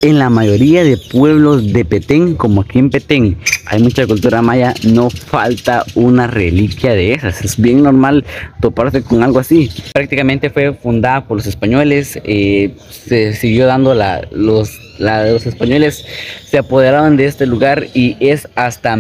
en la mayoría de pueblos de Petén, como aquí en Petén hay mucha cultura maya, no falta una reliquia de esas. Es bien normal toparse con algo así. Prácticamente fue fundada por los españoles, se siguió dando los españoles se apoderaron de este lugar y es hasta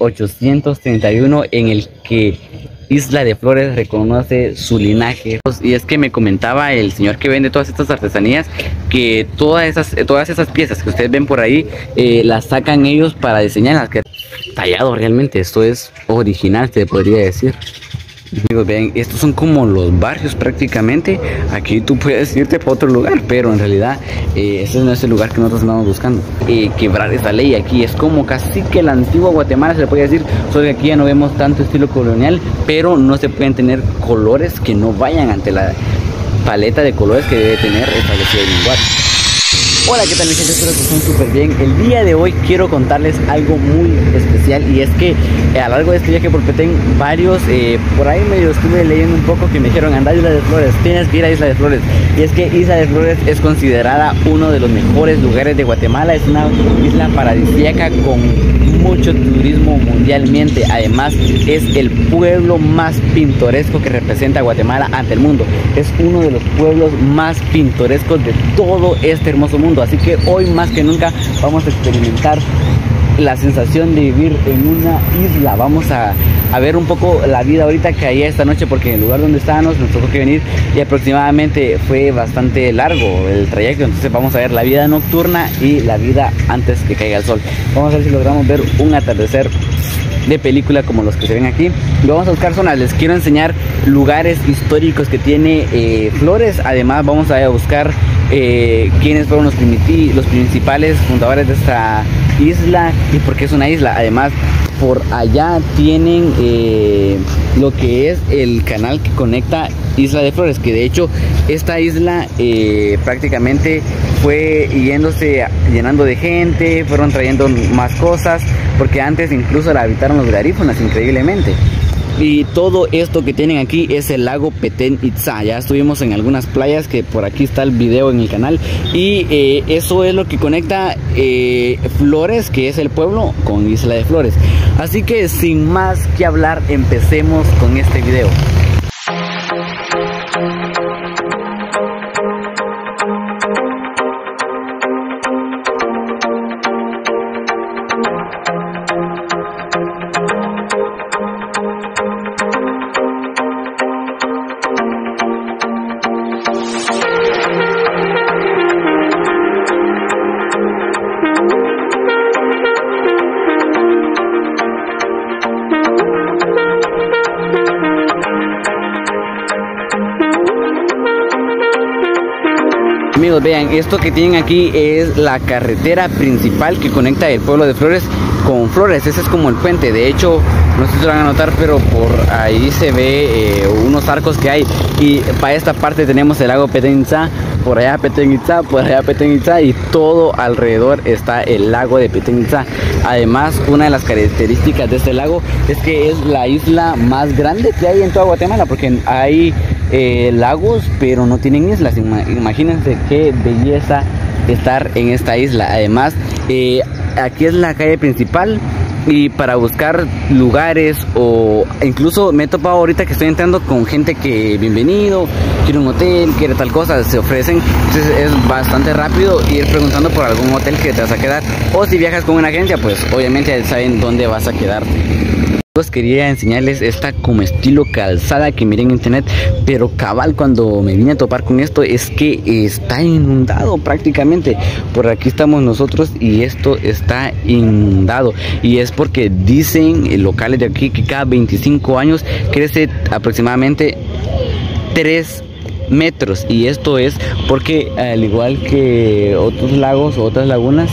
1831 en el que Isla de Flores reconoce su linaje. Y es que me comentaba el señor que vende todas estas artesanías que todas esas piezas que ustedes ven por ahí las sacan ellos para diseñarlas, que tallado realmente. Esto es original, se podría decir. Amigos, vean, estos son como los barrios prácticamente. Aquí tú puedes irte para otro lugar, pero en realidad este no es el lugar que nosotros andamos buscando. Quebrar esa ley aquí es como casi que la antigua Guatemala, se le puede decir, solo que aquí ya no vemos tanto estilo colonial, pero no se pueden tener colores que no vayan ante la paleta de colores que debe tener establecida el lugar. Hola, ¿qué tal mi gente? Espero que estén súper bien. El día de hoy quiero contarles algo muy especial, y es que a lo largo de este viaje por Petén, varios, por ahí medio estuve leyendo un poco que me dijeron, anda a Isla de Flores, tienes que ir a Isla de Flores. Y es que Isla de Flores es considerada uno de los mejores lugares de Guatemala. Es una isla paradisíaca con mucho turismo mundialmente. Además, es el pueblo más pintoresco que representa a Guatemala ante el mundo. Es uno de los pueblos más pintorescos de todo este hermoso mundo. Así que hoy más que nunca vamos a experimentar la sensación de vivir en una isla. Vamos a ver un poco la vida ahorita que hay esta noche, porque en el lugar donde estábamos nos tuvo que venir y aproximadamente fue bastante largo el trayecto. Entonces vamos a ver la vida nocturna y la vida antes que caiga el sol. Vamos a ver si logramos ver un atardecer de película como los que se ven aquí. Y vamos a buscar zonas. Les quiero enseñar lugares históricos que tiene Flores. Además vamos a buscar quiénes fueron los principales fundadores de esta isla y por qué es una isla. Además, por allá tienen lo que es el canal que conecta Isla de Flores, que de hecho esta isla prácticamente fue llenando de gente, fueron trayendo más cosas, porque antes incluso la habitaron los garífunas increíblemente. Y todo esto que tienen aquí es el lago Petén Itzá. Ya estuvimos en algunas playas, que por aquí está el video en el canal. Y eso es lo que conecta Flores, que es el pueblo, con Isla de Flores. Así que sin más que hablar, empecemos con este video. Amigos, vean, esto que tienen aquí es la carretera principal que conecta el pueblo de Flores con Flores. Ese es como el puente. De hecho, no sé si lo van a notar, pero por ahí se ve unos arcos que hay. Y para esta parte tenemos el lago Petén Itzá, por allá Petén Itzá, por allá Petén Itzá, y todo alrededor está el lago de Petén Itzá. Además, una de las características de este lago es que es la isla más grande que hay en toda Guatemala, porque hay lagos pero no tienen islas. Imagínense qué belleza estar en esta isla. Además, aquí es la calle principal, y para buscar lugares, o incluso me he topado ahorita que estoy entrando con gente que bienvenido, quiere un hotel, quiere tal cosa, se ofrecen. Entonces es bastante rápido ir preguntando por algún hotel que te vas a quedar, o si viajas con una agencia, pues obviamente saben dónde vas a quedarte. Quería enseñarles esta como estilo calzada que miré en internet, pero cabal cuando me vine a topar con esto es que está inundado prácticamente. Por aquí estamos nosotros y esto está inundado, y es porque dicen locales de aquí que cada 25 años crece aproximadamente 3 metros, y esto es porque al igual que otros lagos o otras lagunas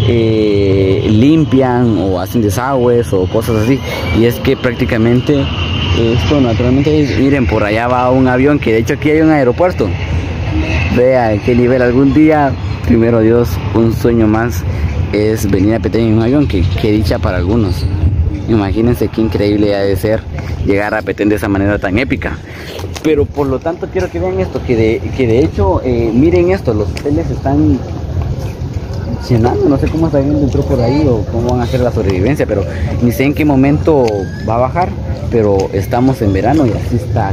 limpian o hacen desagües o cosas así, y es que prácticamente esto naturalmente miren, por allá va un avión, que de hecho aquí hay un aeropuerto. Vea qué nivel. Algún día, primero Dios, un sueño más es venir a Petén en un avión, que dicha para algunos. Imagínense qué increíble ha de ser llegar a Petén de esa manera tan épica. Pero por lo tanto quiero que vean esto, que de hecho miren esto, los hoteles están llenando. No sé cómo está viendo entró por ahí o cómo van a hacer la sobrevivencia, pero ni sé en qué momento va a bajar, pero estamos en verano y así está.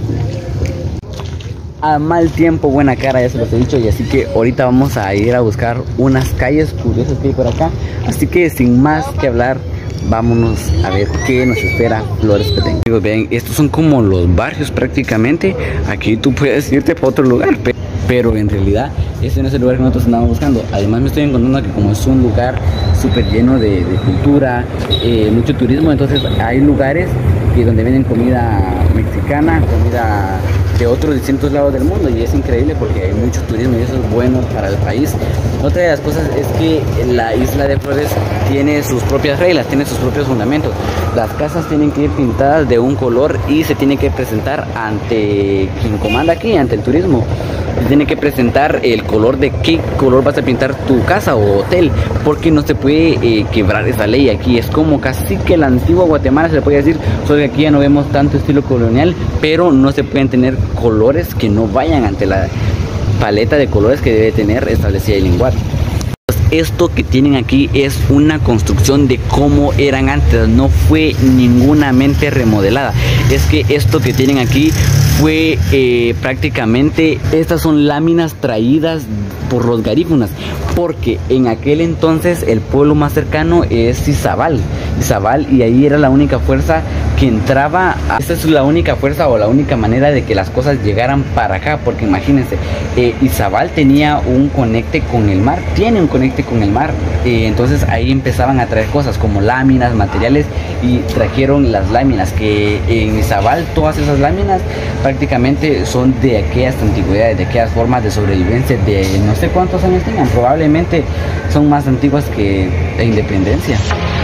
A mal tiempo, buena cara, ya se los he dicho, y así que ahorita vamos a ir a buscar unas calles curiosas que hay por acá. Así que sin más que hablar, vámonos a ver qué nos espera Flores Petén. Amigos, vean, estos son como los barrios prácticamente. Aquí tú puedes irte para otro lugar, pero en realidad este no es el lugar que nosotros andamos buscando. Además me estoy encontrando que como es un lugar súper lleno de cultura, mucho turismo, entonces hay lugares donde venden comida mexicana, comida de otros distintos lados del mundo, y es increíble porque hay mucho turismo y eso es bueno para el país. Otra de las cosas es que la isla de Flores tiene sus propias reglas, tiene sus propios fundamentos. Las casas tienen que ir pintadas de un color y se tiene que presentar ante quien comanda aquí, ante el turismo. Se tiene que presentar el color de qué color vas a pintar tu casa o hotel, porque no se puede quebrar esa ley. Aquí es como casi que la antigua Guatemala, se le puede decir, solo que aquí ya no vemos tanto estilo colonial, pero no se pueden tener colores que no vayan ante la paleta de colores que debe tener establecida el lenguaje. Esto que tienen aquí es una construcción de cómo eran antes, no fue ninguna mente remodelada. Es que esto que tienen aquí fue prácticamente, estas son láminas traídas por los garífunas, porque en aquel entonces el pueblo más cercano es Izabal, y ahí era la única fuerza que entraba. Esa es la única fuerza o la única manera de que las cosas llegaran para acá, porque imagínense, Izabal tenía un conecte con el mar, tiene un conecte con el mar, entonces ahí empezaban a traer cosas como láminas, materiales, y trajeron las láminas, que en Izabal todas esas láminas prácticamente son de aquellas antigüedades, de aquellas formas de sobrevivencia de no sé cuántos años tengan, probablemente son más antiguas que la independencia.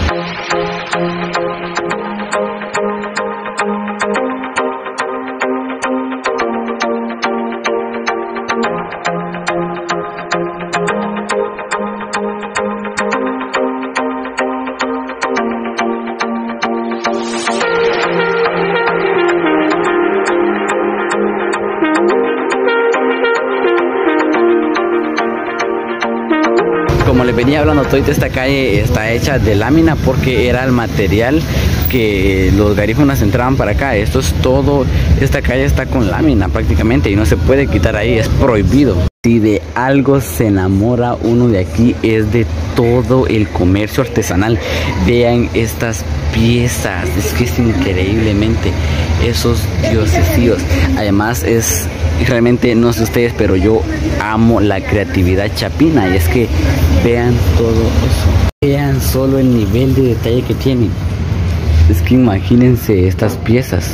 Como les venía hablando, toda esta calle está hecha de lámina porque era el material que los garífunas entraban para acá. Esto es todo, esta calle está con lámina prácticamente y no se puede quitar ahí, es prohibido. Si de algo se enamora uno de aquí es de todo el comercio artesanal. Vean estas piezas, es que es increíblemente esos diosesíos. Además es realmente, no sé ustedes, pero yo amo la creatividad chapina, y es que vean todo eso, vean solo el nivel de detalle que tienen. Es que imagínense estas piezas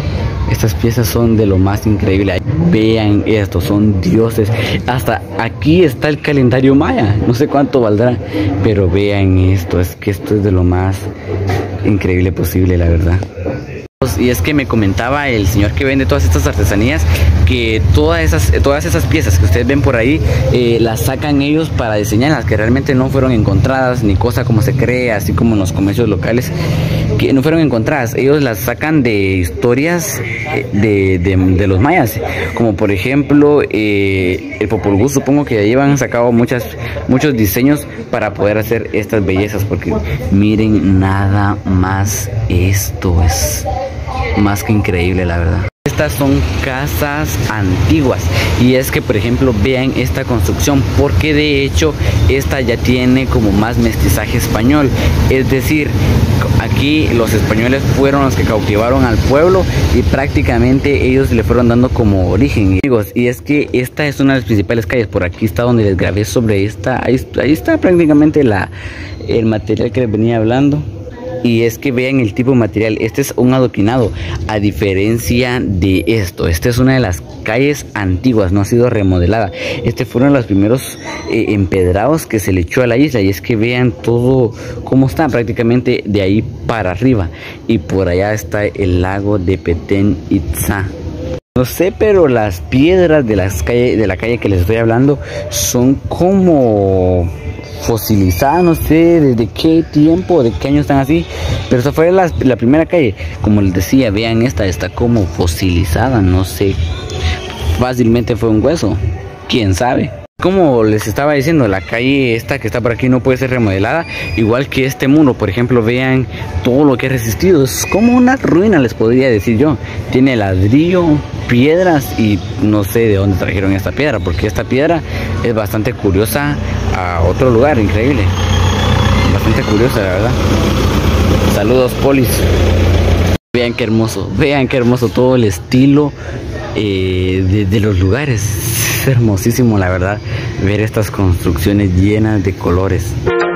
son de lo más increíble. Vean esto, son dioses. Hasta aquí está el calendario maya, no sé cuánto valdrá, pero vean esto, es que esto es de lo más increíble posible, la verdad. Y es que me comentaba el señor que vende todas estas artesanías que todas esas piezas que ustedes ven por ahí las sacan ellos para diseñarlas, que realmente no fueron encontradas ni cosa como se cree, así como en los comercios locales, que no fueron encontradas. Ellos las sacan de historias de los mayas, como por ejemplo el Popol Vuh. Supongo que ahí han sacado muchos diseños para poder hacer estas bellezas, porque miren nada más, esto es más que increíble, la verdad. Estas son casas antiguas, y es que por ejemplo vean esta construcción, porque de hecho esta ya tiene como más mestizaje español, es decir, aquí los españoles fueron los que cautivaron al pueblo y prácticamente ellos le fueron dando como origen, amigos. Y es que esta es una de las principales calles, por aquí está donde les grabé sobre esta, ahí está prácticamente el material que les venía hablando. Y es que vean el tipo de material, este es un adoquinado, a diferencia de esto. Esta es una de las calles antiguas, no ha sido remodelada. Este fueron los primeros empedrados que se le echó a la isla, y es que vean todo cómo está prácticamente de ahí para arriba. Y por allá está el lago de Petén Itzá. No sé, pero las piedras de la calle que les estoy hablando son como fosilizadas, no sé desde qué tiempo, de qué año están así, pero esa fue la primera calle. Como les decía, vean, esta está como fosilizada, no sé, fácilmente fue un hueso, quién sabe. Como les estaba diciendo, la calle esta que está por aquí no puede ser remodelada, igual que este muro, por ejemplo. Vean todo lo que ha resistido, es como una ruina, les podría decir yo. Tiene ladrillo, piedras, y no sé de dónde trajeron esta piedra, porque esta piedra es bastante curiosa a otro lugar, increíble. Bastante curiosa, la verdad. Saludos, polis. Vean qué hermoso todo el estilo de los lugares. Es hermosísimo, la verdad, ver estas construcciones llenas de colores.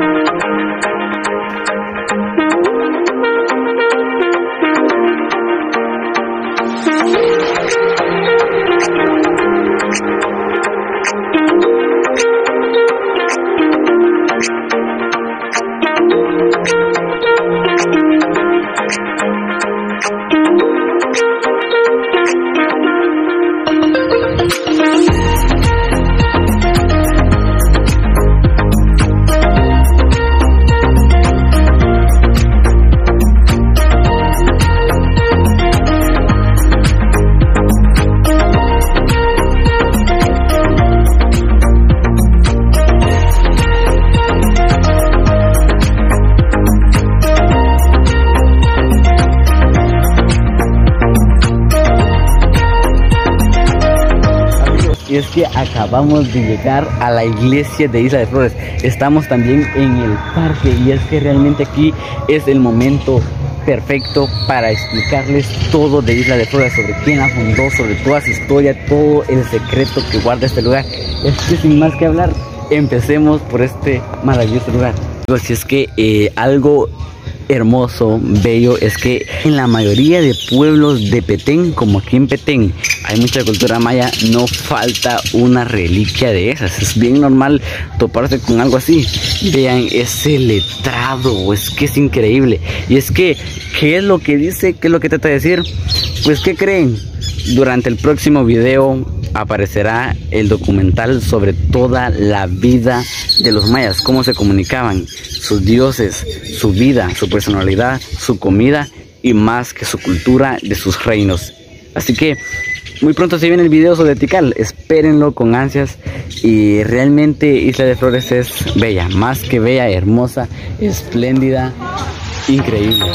Y es que acabamos de llegar a la iglesia de Isla de Flores. Estamos también en el parque, y es que realmente aquí es el momento perfecto para explicarles todo de Isla de Flores, sobre quién la fundó, sobre toda su historia, todo el secreto que guarda este lugar. Es que sin más que hablar, empecemos por este maravilloso lugar. Si es que algo hermoso, bello, es que en la mayoría de pueblos de Petén, como aquí en Petén hay mucha cultura maya, no falta una reliquia de esas. Es bien normal toparse con algo así. Vean ese letrado, es que es increíble. Y es que, ¿qué es lo que dice? ¿Qué es lo que trata de decir? Pues, ¿qué creen? Durante el próximo video aparecerá el documental sobre toda la vida de los mayas, cómo se comunicaban, sus dioses, su vida, su personalidad, su comida y más que su cultura de sus reinos. Así que muy pronto se viene el video sobre Tikal, espérenlo con ansias. Y realmente Isla de Flores es bella, más que bella, hermosa, espléndida, increíble.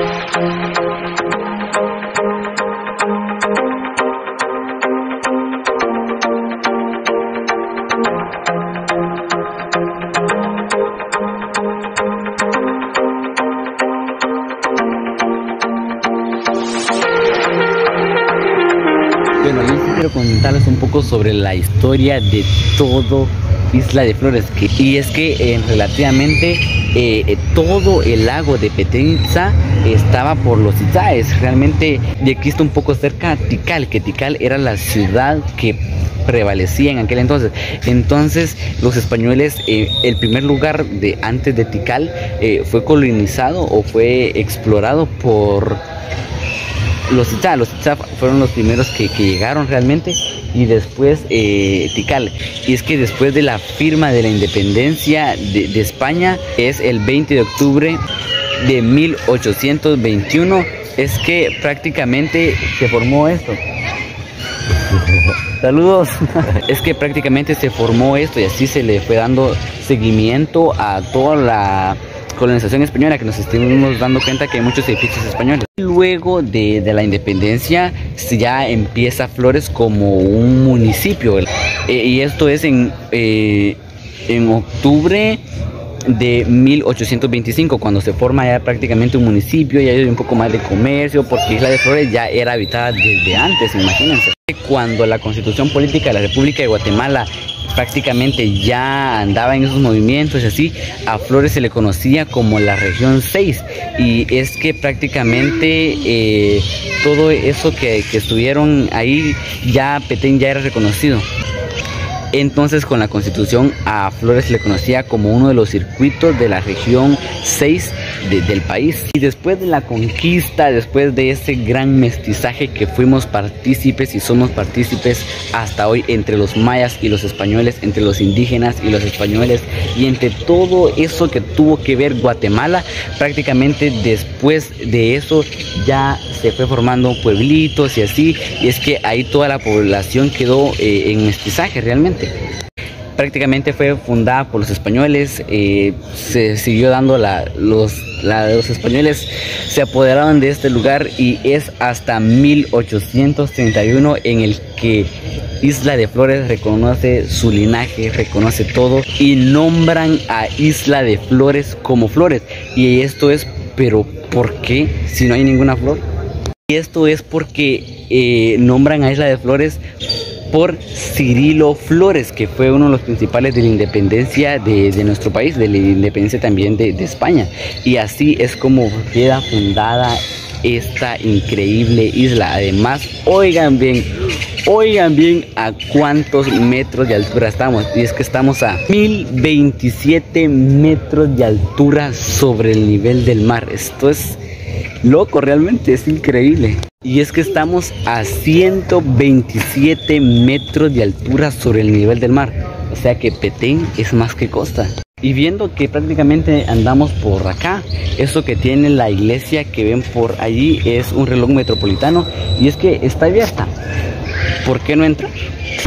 Bueno, yo sí quiero contarles un poco sobre la historia de todo Isla de Flores, y es que relativamente todo el lago de Petén Itzá estaba por los Itzáes. Realmente de aquí está un poco cerca Tikal, que Tikal era la ciudad que prevalecía en aquel entonces. Entonces los españoles, el primer lugar de antes de Tikal fue colonizado o fue explorado por los Itzá. Los Itzá fueron los primeros que llegaron realmente, y después Tikal. Y es que después de la firma de la independencia de España, es el 20 de octubre de 1821, es que prácticamente se formó esto. Saludos. Es que prácticamente se formó esto, y así se le fue dando seguimiento a toda la colonización española, que nos estuvimos dando cuenta que hay muchos edificios españoles. Luego de la independencia ya empieza Flores como un municipio, y esto es en octubre de 1825, cuando se forma ya prácticamente un municipio. Ya hay un poco más de comercio, porque Isla de Flores ya era habitada desde antes, imagínense. Cuando la constitución política de la República de Guatemala prácticamente ya andaba en esos movimientos y así, a Flores se le conocía como la región 6, y es que prácticamente todo eso que estuvieron ahí, ya Petén ya era reconocido. Entonces, con la constitución, a Flores le conocía como uno de los circuitos de la región 6 del país. Y después de la conquista, después de ese gran mestizaje que fuimos partícipes y somos partícipes hasta hoy, entre los mayas y los españoles, entre los indígenas y los españoles, y entre todo eso que tuvo que ver Guatemala, prácticamente después de eso ya se fue formando pueblitos y así, y es que ahí toda la población quedó en mestizaje realmente. prácticamente fue fundada por los españoles. Se siguió dando los españoles se apoderaron de este lugar y es hasta 1831 en el que Isla de Flores reconoce su linaje, reconoce todo y nombran a Isla de Flores como Flores. Y esto es, pero ¿por qué? Si no hay ninguna flor. Y esto es porque nombran a Isla de Flores por Cirilo Flores, que fue uno de los principales de la independencia de nuestro país, de la independencia también de España. Y así es como queda fundada esta increíble isla. Además, oigan bien a cuántos metros de altura estamos. Y es que estamos a 1027 metros de altura sobre el nivel del mar. Esto es loco, realmente es increíble. Y es que estamos a 127 metros de altura sobre el nivel del mar. O sea que Petén es más que costa. Y viendo que prácticamente andamos por acá, eso que tiene la iglesia que ven por allí es un reloj metropolitano. Y es que está abierta. ¿Por qué no entrar?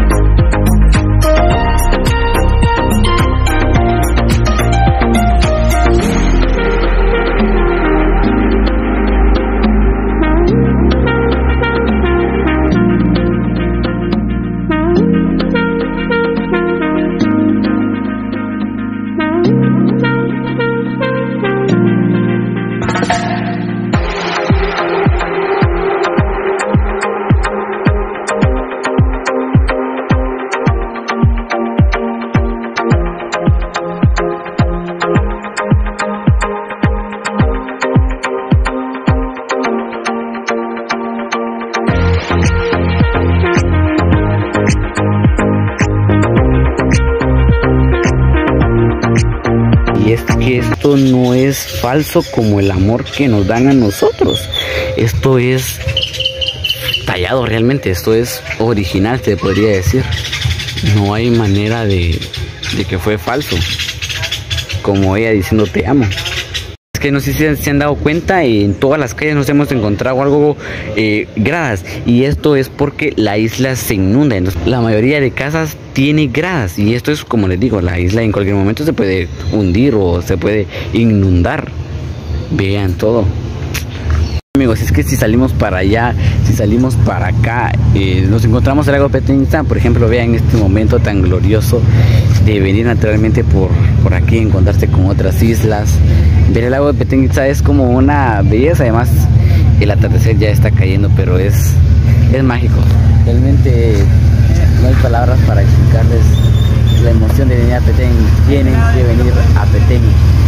Y es que esto no es falso como el amor que nos dan a nosotros. Esto es tallado realmente, esto es original, te podría decir. No hay manera de que fue falso. Como ella diciendo te amo. Es que no sé si se han dado cuenta, en todas las calles nos hemos encontrado algo gradas, y esto es porque la isla se inunda. Entonces, la mayoría de casas tiene gradas, y esto es como les digo, la isla en cualquier momento se puede hundir o se puede inundar. Vean todo. Amigos, es que si salimos para allá, si salimos para acá, nos encontramos el lago Petén. Por ejemplo, vean este momento tan glorioso de venir naturalmente por aquí, encontrarse con otras islas. Ver el lago de Petén es como una belleza. Además, el atardecer ya está cayendo, pero es mágico. Realmente no hay palabras para explicarles la emoción de venir a Petén. Tienen que venir a Petén.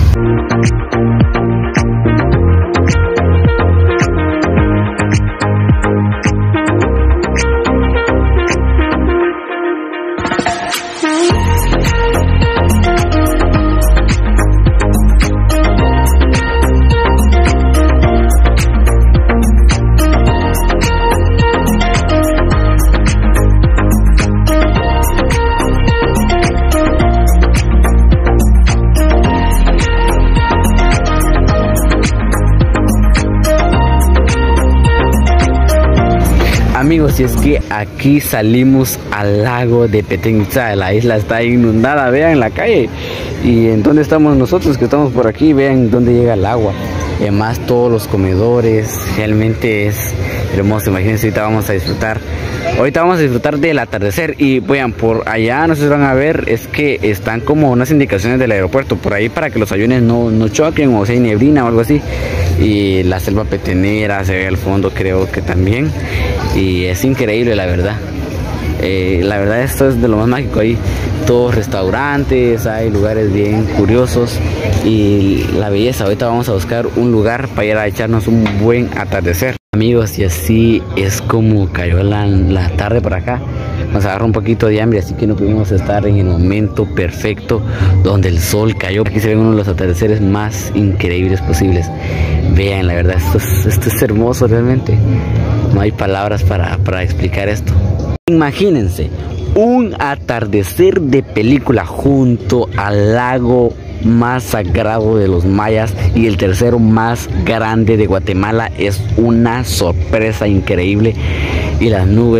Amigos, y es que aquí salimos al lago de Petén. La isla está inundada, vean la calle. Y en dónde estamos nosotros, que estamos por aquí, vean dónde llega el agua. Además, todos los comedores, realmente es hermoso. Imagínense, ahorita vamos a disfrutar del atardecer. Y vean, por allá, no sé si van a ver, es que están como unas indicaciones del aeropuerto por ahí para que los aviones no choquen, o si hay neblina o algo así. Y la selva petenera se ve al fondo, creo que también. Y es increíble, la verdad. La verdad, esto es de lo más mágico. Hay todos restaurantes, hay lugares bien curiosos y la belleza. Ahorita vamos a buscar un lugar para ir a echarnos un buen atardecer. Amigos, y así es como cayó la tarde por acá. Nos agarró un poquito de hambre, así que no pudimos estar en el momento perfecto donde el sol cayó. Aquí se ven uno de los atardeceres más increíbles posibles. Vean, la verdad, esto es hermoso realmente. No hay palabras para explicar esto. Imagínense un atardecer de película junto al lago más sagrado de los mayas y el tercero más grande de Guatemala. Es una sorpresa increíble. Y las nubes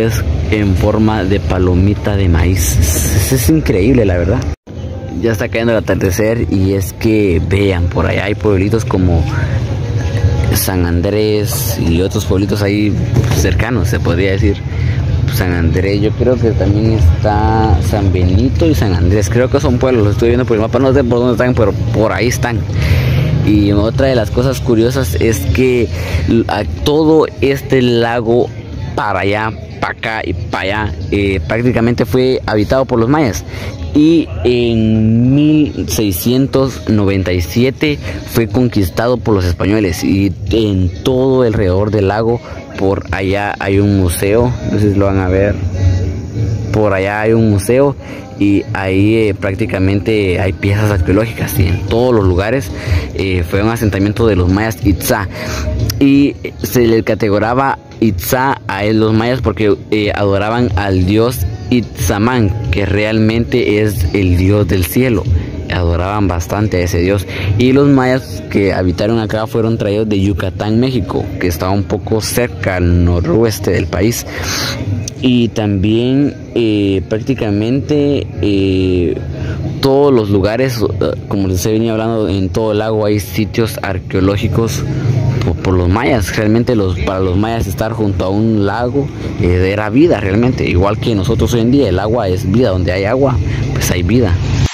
en forma de palomita de maíz. Es increíble, la verdad. Ya está cayendo el atardecer y es que vean, por allá hay pueblitos como San Andrés y otros pueblitos ahí cercanos, se podría decir. San Andrés, yo creo que también está San Benito y San Andrés, creo que son pueblos, los estoy viendo por el mapa, no sé por dónde están, pero por ahí están. Y otra de las cosas curiosas es que a todo este lago para allá, para acá y para allá, prácticamente fue habitado por los mayas. Y en 1697 fue conquistado por los españoles, y en todo alrededor del lago, por allá hay un museo, no sé si lo van a ver, por allá hay un museo y ahí prácticamente hay piezas arqueológicas, y en todos los lugares fue un asentamiento de los mayas Itzá, y se le categoraba Itzá a los mayas porque adoraban al dios Itzamán, que realmente es el dios del cielo. Adoraban bastante a ese dios. Y los mayas que habitaron acá fueron traídos de Yucatán, México, que estaba un poco cerca al noroeste del país. Y también prácticamente todos los lugares, como les he venido hablando, en todo el lago hay sitios arqueológicos por los mayas. Realmente para los mayas estar junto a un lago era vida realmente, igual que nosotros hoy en día. El agua es vida, donde hay agua pues hay vida.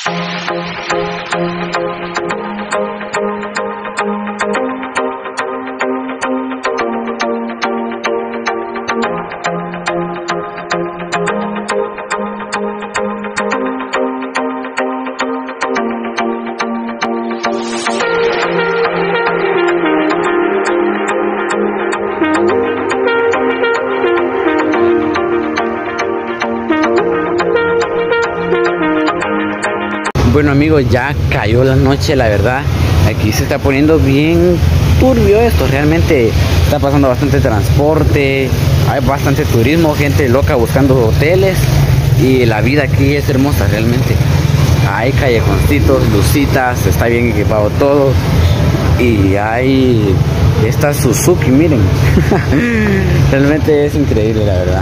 Bueno amigos, ya cayó la noche, la verdad. Aquí se está poniendo bien turbio esto. Realmente está pasando bastante transporte, hay bastante turismo, gente loca buscando hoteles, y la vida aquí es hermosa realmente. Hay callejoncitos, lucitas, está bien equipado todo, y hay esta Suzuki, miren. Realmente es increíble, la verdad.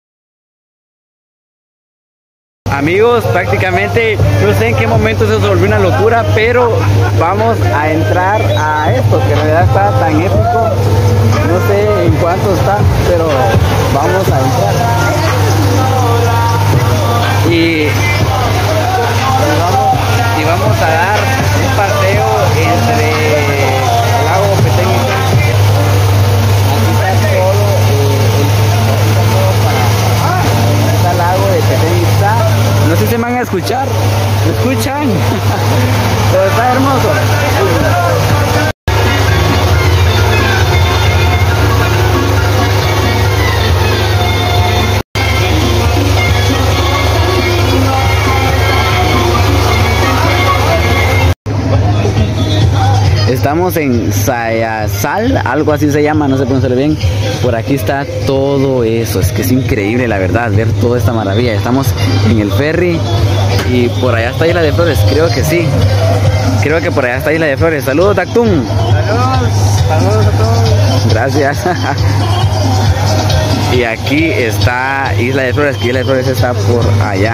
Amigos, prácticamente no sé en qué momento se volvió una locura, pero vamos a entrar a esto, que en realidad está tan épico. No sé en cuánto está, pero vamos a entrar. Y vamos a dar un paseo entre el lago Petén y Itzá. Aquí está todo el lago de Petén y Itzá. No sé si se van a escuchar. ¿Me escuchan? Pero está hermoso. Estamos en Sayasal, algo así se llama, no sé pronunciarlo bien. Por aquí está todo eso, es que es increíble la verdad, ver toda esta maravilla. Estamos en el ferry y por allá está Isla de Flores, creo que sí. Creo que por allá está Isla de Flores. Saludos, Tactum. Saludos a todos. Gracias. Y aquí está Isla de Flores, que Isla de Flores está por allá.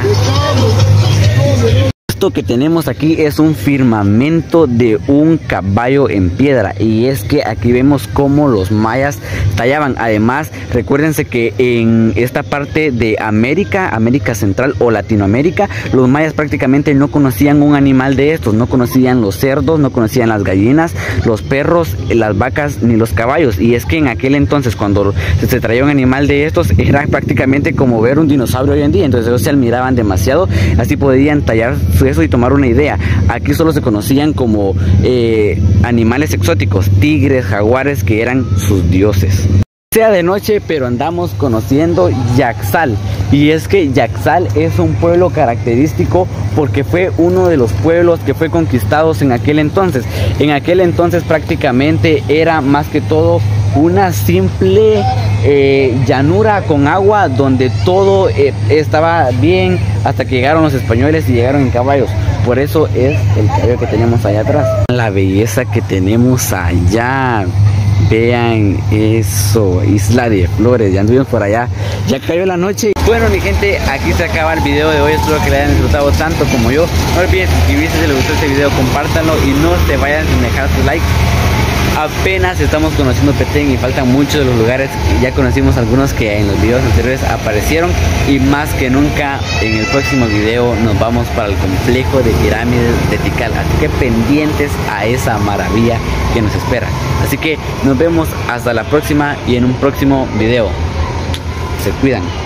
Esto que tenemos aquí es un firmamento de un caballo en piedra, y es que aquí vemos cómo los mayas tallaban. Además, recuérdense que en esta parte de América Central o Latinoamérica, los mayas prácticamente no conocían un animal de estos, no conocían los cerdos, no conocían las gallinas, los perros, las vacas ni los caballos. Y es que en aquel entonces, cuando se traía un animal de estos, era prácticamente como ver un dinosaurio hoy en día. Entonces ellos se admiraban demasiado, así podían tallar eso y tomar una idea. Aquí solo se conocían como animales exóticos, tigres, jaguares, que eran sus dioses. Sea de noche, pero andamos conociendo Yaxal, y es que Yaxal es un pueblo característico porque fue uno de los pueblos que fue conquistados en aquel entonces. En aquel entonces prácticamente era más que todo una simple llanura con agua, donde todo estaba bien hasta que llegaron los españoles y llegaron en caballos. Por eso es el caballo que tenemos allá atrás. La belleza que tenemos allá, Vean eso, Isla de Flores, ya anduvimos por allá, ya cayó la noche. Bueno mi gente, aquí se acaba el video de hoy, espero que le hayan disfrutado tanto como yo. No olviden suscribirse si les gustó este video, compártanlo y no se vayan sin dejar su like. Apenas estamos conociendo Petén y faltan muchos de los lugares, ya conocimos algunos que en los videos anteriores aparecieron y más que nunca en el próximo video nos vamos para el complejo de pirámides de Tikal, así que pendientes a esa maravilla que nos espera. Así que nos vemos hasta la próxima y en un próximo video. Se cuidan.